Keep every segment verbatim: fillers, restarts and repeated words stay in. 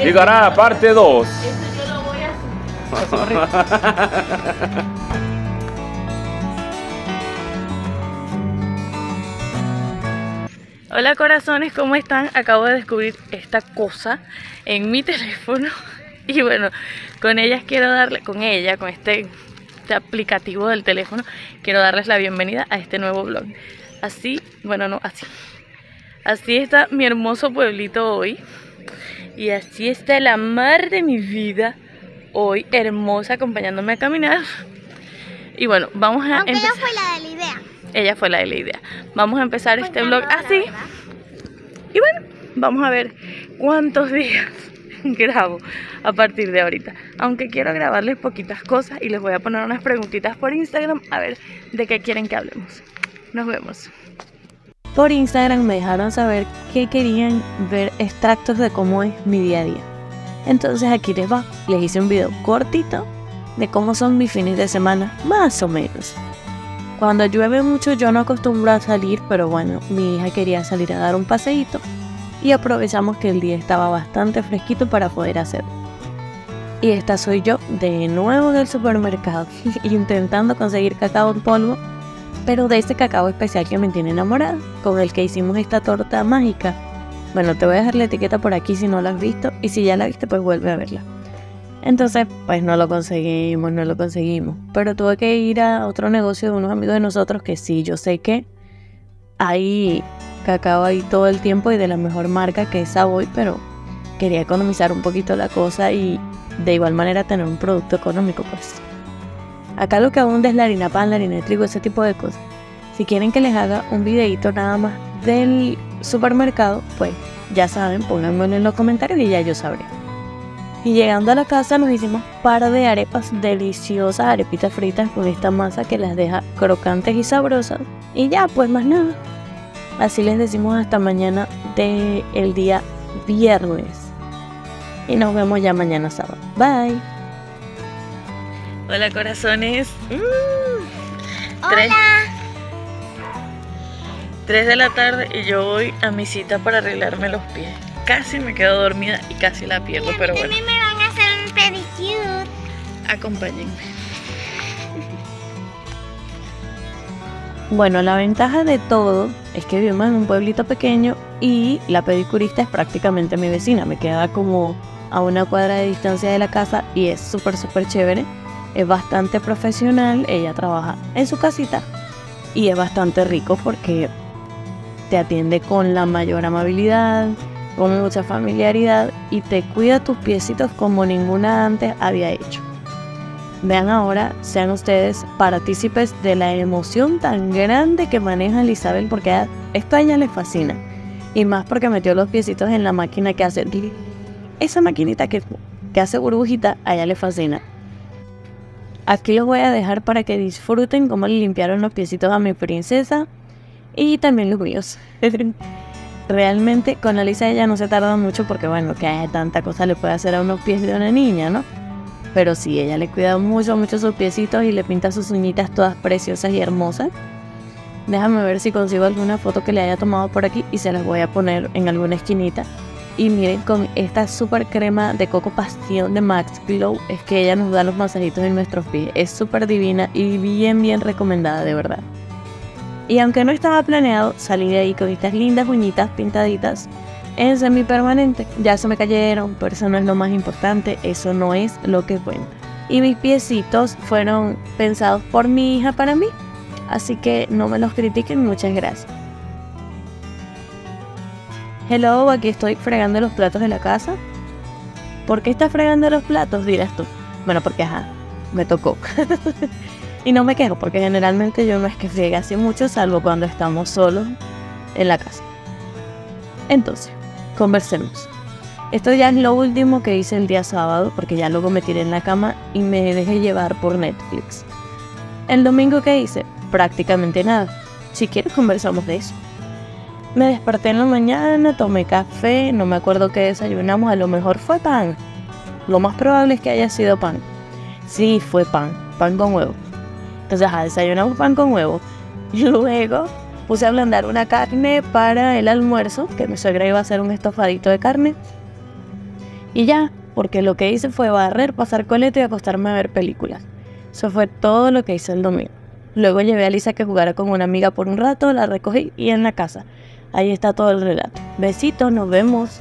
Llegará parte dos. Eso yo lo voy a hacer. Hola corazones, ¿cómo están? Acabo de descubrir esta cosa en mi teléfono y bueno, con ellas quiero darle, con ella, con este, este aplicativo del teléfono, quiero darles la bienvenida a este nuevo vlog. Así, bueno no, así. Así está mi hermoso pueblito hoy y así está la mar de mi vida hoy, hermosa, acompañándome a caminar. Y bueno, vamos a Aunque ella empezar. fue la de la idea. Ella fue la de la idea. Vamos a empezar Pues este ya vlog no, la así. verdad. Y bueno, vamos a ver cuántos días grabo a partir de ahorita. Aunque quiero grabarles poquitas cosas y les voy a poner unas preguntitas por Instagram a ver de qué quieren que hablemos. Nos vemos. Por Instagram me dejaron saber que querían ver extractos de cómo es mi día a día. Entonces aquí les va. Les hice un video cortito de cómo son mis fines de semana, más o menos. Cuando llueve mucho yo no acostumbro a salir, pero bueno, mi hija quería salir a dar un paseíto y aprovechamos que el día estaba bastante fresquito para poder hacerlo. Y esta soy yo de nuevo en el supermercado, intentando conseguir cacao en polvo, pero de ese cacao especial que me tiene enamorada, con el que hicimos esta torta mágica. Bueno, te voy a dejar la etiqueta por aquí si no la has visto, y si ya la viste pues vuelve a verla. Entonces, pues no lo conseguimos, no lo conseguimos. Pero tuve que ir a otro negocio de unos amigos de nosotros que sí, yo sé que hay cacao ahí todo el tiempo y de la mejor marca que es Savoy, pero quería economizar un poquito la cosa y de igual manera tener un producto económico, pues. Acá lo que abunda es la harina pan, la harina de trigo, ese tipo de cosas. Si quieren que les haga un videito nada más del supermercado, pues ya saben, pónganmelo en los comentarios y ya yo sabré. Y llegando a la casa nos hicimos un par de arepas deliciosas, arepitas fritas con esta masa que las deja crocantes y sabrosas. Y ya, pues más nada. Así les decimos hasta mañana del día viernes. Y nos vemos ya mañana sábado. Bye. Hola corazones. Mm. Tres, Hola. tres de la tarde y yo voy a mi cita para arreglarme los pies. Casi me quedo dormida y casi la pierdo, Y a mí pero bueno. también me van a hacer un pedicure. Acompáñenme. Bueno, la ventaja de todo es que vivimos en un pueblito pequeño y la pedicurista es prácticamente mi vecina. Me queda como a una cuadra de distancia de la casa y es súper, súper chévere. Es bastante profesional, ella trabaja en su casita y es bastante rico porque te atiende con la mayor amabilidad, con mucha familiaridad y te cuida tus piecitos como ninguna antes había hecho. Vean ahora, sean ustedes partícipes de la emoción tan grande que maneja Elizabeth porque a, esto a ella le fascina. Y más porque metió los piecitos en la máquina que hace... Esa maquinita que, que hace burbujita, a ella le fascina. Aquí los voy a dejar para que disfruten cómo le limpiaron los piecitos a mi princesa y también los míos. Realmente con Alisa ella no se tarda mucho porque bueno, que hay tanta cosa le puede hacer a unos pies de una niña, ¿no? Pero sí, ella le cuida mucho, mucho sus piecitos y le pinta sus uñitas todas preciosas y hermosas. Déjame ver si consigo alguna foto que le haya tomado por aquí y se las voy a poner en alguna esquinita. Y miren, con esta super crema de coco pasión de Max Glow es que ella nos da los masajitos en nuestros pies. Es súper divina y bien, bien recomendada, de verdad. Y aunque no estaba planeado salir de ahí con estas lindas uñitas pintaditas en semipermanente, ya se me cayeron, pero eso no es lo más importante, eso no es lo que cuenta. Y mis piecitos fueron pensados por mi hija para mí, así que no me los critiquen, muchas gracias. Hello, aquí estoy fregando los platos de la casa. ¿Por qué estás fregando los platos? Dirás tú. Bueno, porque ajá, me tocó. Y no me quejo, porque generalmente yo no es que friegue así mucho, salvo cuando estamos solos en la casa. Entonces, conversemos. Esto ya es lo último que hice el día sábado, porque ya luego me tiré en la cama y me dejé llevar por Netflix. El domingo, ¿qué hice? Prácticamente nada. Si quieres conversamos de eso. Me desperté en la mañana, tomé café, no me acuerdo qué desayunamos, a lo mejor fue pan. Lo más probable es que haya sido pan. Sí, fue pan, pan con huevo. Entonces, ajá, desayunamos pan con huevo. Y luego puse a ablandar una carne para el almuerzo, que mi suegra iba a hacer un estofadito de carne. Y ya, porque lo que hice fue barrer, pasar coleto y acostarme a ver películas. Eso fue todo lo que hice el domingo. Luego llevé a Lisa a que jugara con una amiga por un rato, la recogí y en la casa. Ahí está todo el relato. Besitos, nos vemos.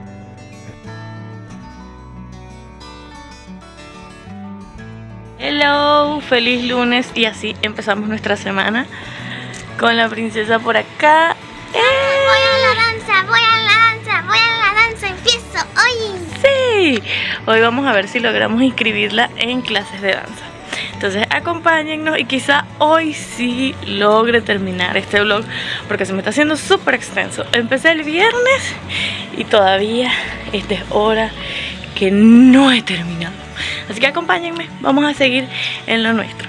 Hello, feliz lunes y así empezamos nuestra semana con la princesa por acá. ¡Eh! Voy a la danza, voy a la danza, voy a la danza, empiezo hoy. Sí, hoy vamos a ver si logramos inscribirla en clases de danza. Entonces acompáñennos y quizá hoy sí logre terminar este vlog porque se me está haciendo súper extenso. Empecé el viernes y todavía esta es hora que no he terminado. Así que acompáñenme, vamos a seguir en lo nuestro.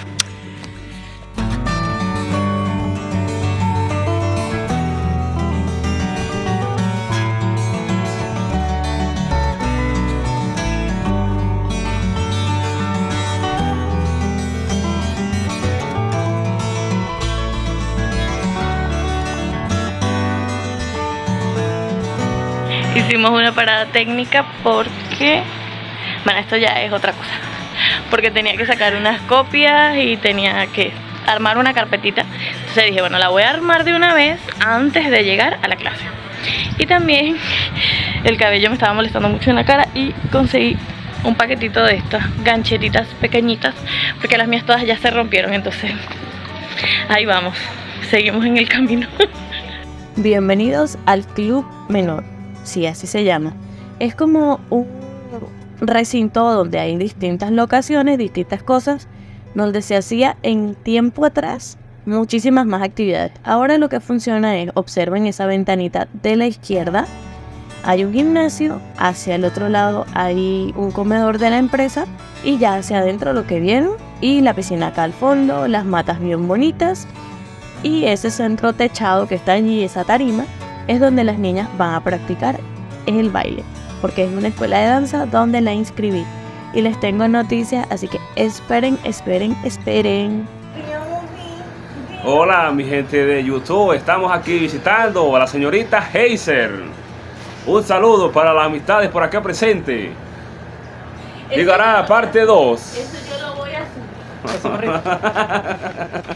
Hicimos una parada técnica porque, bueno, esto ya es otra cosa, porque tenía que sacar unas copias y tenía que armar una carpetita. Entonces dije, bueno, la voy a armar de una vez antes de llegar a la clase. Y también el cabello me estaba molestando mucho en la cara y conseguí un paquetito de estas gancheritas pequeñitas porque las mías todas ya se rompieron. Entonces ahí vamos, seguimos en el camino. Bienvenidos al Club Menor. Sí, así se llama. Es como un recinto donde hay distintas locaciones, distintas cosas, donde se hacía en tiempo atrás muchísimas más actividades. Ahora lo que funciona es, observen esa ventanita de la izquierda, hay un gimnasio, hacia el otro lado hay un comedor de la empresa y ya hacia adentro lo que vieron, y la piscina acá al fondo, las matas bien bonitas y ese centro techado que está allí, esa tarima, es donde las niñas van a practicar el baile, porque es una escuela de danza donde la inscribí. Y les tengo noticias, así que esperen, esperen, esperen. Hola mi gente de YouTube, estamos aquí visitando a la señorita Hazel. Un saludo para las amistades por acá presentes. Llegará parte dos. Eso yo lo voy a hacer.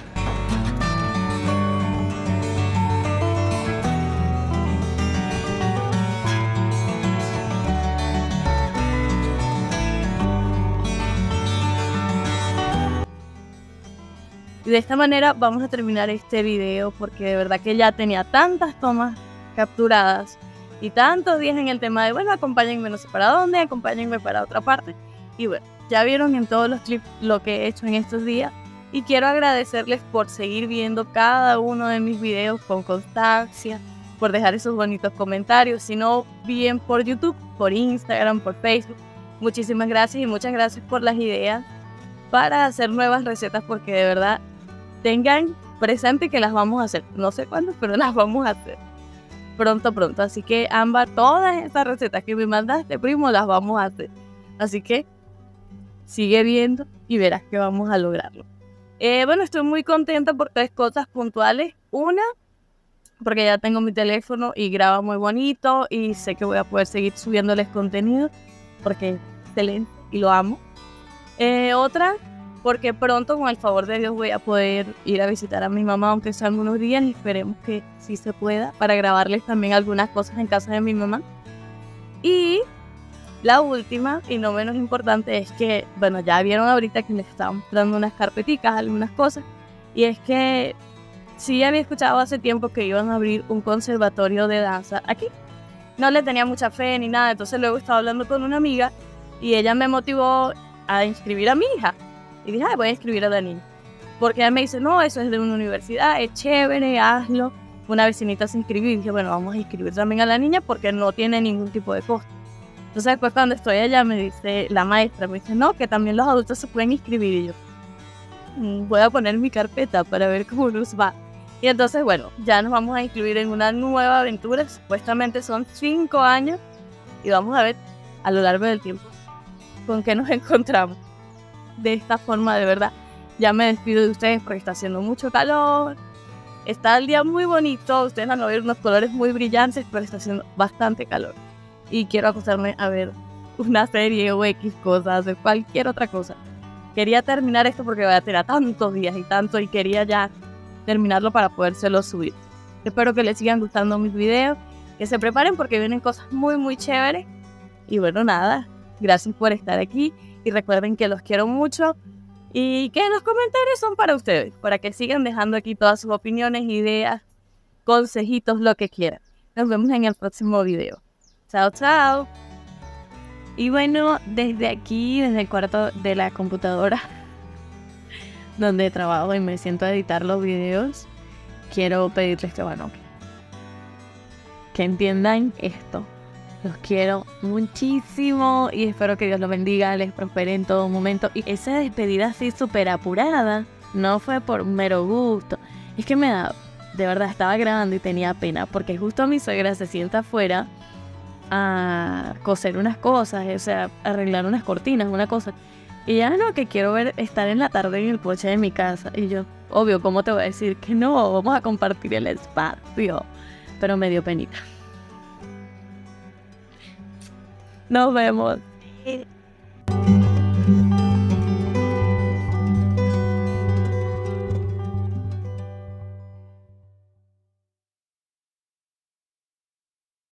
Y de esta manera vamos a terminar este video porque de verdad que ya tenía tantas tomas capturadas y tantos días en el tema de, bueno, acompáñenme no sé para dónde, acompáñenme para otra parte. Y bueno, ya vieron en todos los clips lo que he hecho en estos días y quiero agradecerles por seguir viendo cada uno de mis videos con constancia, por dejar esos bonitos comentarios, si no bien por YouTube, por Instagram, por Facebook. Muchísimas gracias y muchas gracias por las ideas para hacer nuevas recetas porque de verdad tengan presente que las vamos a hacer. No sé cuándo, pero las vamos a hacer. Pronto, pronto. Así que, Ámbar, todas estas recetas que me mandaste, primo, las vamos a hacer. Así que, sigue viendo y verás que vamos a lograrlo. Eh, bueno, estoy muy contenta por tres cosas puntuales. Una, porque ya tengo mi teléfono y graba muy bonito y sé que voy a poder seguir subiéndoles contenido porque es excelente y lo amo. Eh, otra, porque pronto con el favor de Dios voy a poder ir a visitar a mi mamá, aunque sean unos días, y esperemos que sí se pueda, para grabarles también algunas cosas en casa de mi mamá. Y la última, y no menos importante, es que, bueno, ya vieron ahorita que les estaba mostrando unas carpeticas, algunas cosas, y es que sí había escuchado hace tiempo que iban a abrir un conservatorio de danza aquí. No le tenía mucha fe ni nada, entonces luego estaba hablando con una amiga y ella me motivó a inscribir a mi hija. Y dije, ay, voy a inscribir a la niña. Porque ella me dice, no, eso es de una universidad, es chévere, hazlo. Una vecinita se inscribió y dije, bueno, vamos a inscribir también a la niña porque no tiene ningún tipo de costo. Entonces después cuando estoy allá me dice la maestra, me dice, no, que también los adultos se pueden inscribir. Y yo, mm, voy a poner mi carpeta para ver cómo nos va. Y entonces, bueno, ya nos vamos a incluir en una nueva aventura. Supuestamente son cinco años y vamos a ver a lo largo del tiempo con qué nos encontramos. De esta forma, de verdad, ya me despido de ustedes porque está haciendo mucho calor. Está el día muy bonito, ustedes van a ver unos colores muy brillantes, pero está haciendo bastante calor. y quiero acostarme a ver una serie o X cosas, o cualquier otra cosa. Quería terminar esto porque voy a tener tantos días y tanto y quería ya terminarlo para podérselo subir. Espero que les sigan gustando mis videos, que se preparen porque vienen cosas muy muy chéveres. Y bueno, nada, gracias por estar aquí y recuerden que los quiero mucho y que los comentarios son para ustedes, para que sigan dejando aquí todas sus opiniones, ideas, consejitos, lo que quieran. Nos vemos en el próximo video. Chao, chao. Y bueno, desde aquí, desde el cuarto de la computadora donde trabajo y me siento a editar los videos, quiero pedirles que, bueno, que entiendan esto. Los quiero muchísimo y espero que Dios los bendiga, les prospere en todo momento. Y esa despedida así súper apurada no fue por mero gusto. Es que me da, de verdad, estaba grabando y tenía pena porque justo mi suegra se sienta afuera a coser unas cosas, o sea, arreglar unas cortinas, una cosa. Y ya no, que quiero ver, estar en la tarde en el porche de mi casa. Y yo, obvio, ¿cómo te voy a decir que no? Vamos a compartir el espacio. Pero me dio penita. Nos vemos.